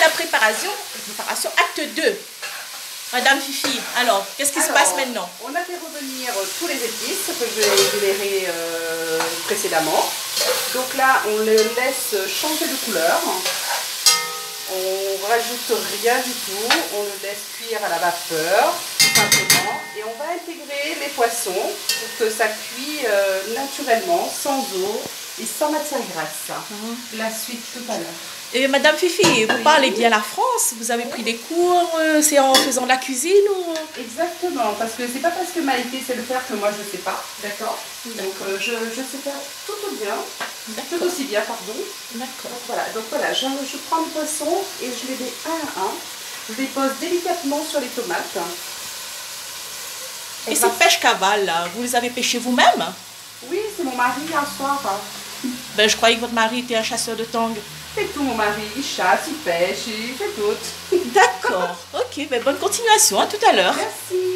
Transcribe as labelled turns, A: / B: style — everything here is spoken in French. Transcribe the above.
A: la préparation acte 2. Madame Fifi, alors, qu'est-ce qui se passe maintenant?
B: On a fait revenir tous les épices que j'ai énumérées précédemment. Donc là, on les laisse changer de couleur. On rajoute rien du tout. On le laisse cuire à la vapeur, tout simplement. Et on va intégrer les poissons pour que ça cuit naturellement, sans eau et sans matière grasse. La suite tout à l'heure.
A: Et Madame Fifi, vous parlez bien la France, vous avez pris des cours, c'est en faisant de la cuisine ou...
B: Exactement, parce que c'est pas parce que Maïté sait le faire que moi je ne sais pas, d'accord. Donc je sais faire tout bien, tout aussi bien, pardon.
A: D'accord.
B: Donc voilà, je prends le poisson et je les mets un à un. Je les pose délicatement sur les tomates.
A: Et ces pêches cavales, là, vous les avez pêchées vous-même?
B: Oui, c'est mon mari un soir.
A: Ben, je croyais que votre mari était un chasseur de tangues.
B: C'est tout, mon mari, il chasse, il pêche, il fait tout.
A: D'accord, ok, ben bonne continuation, à tout à l'heure.
B: Merci.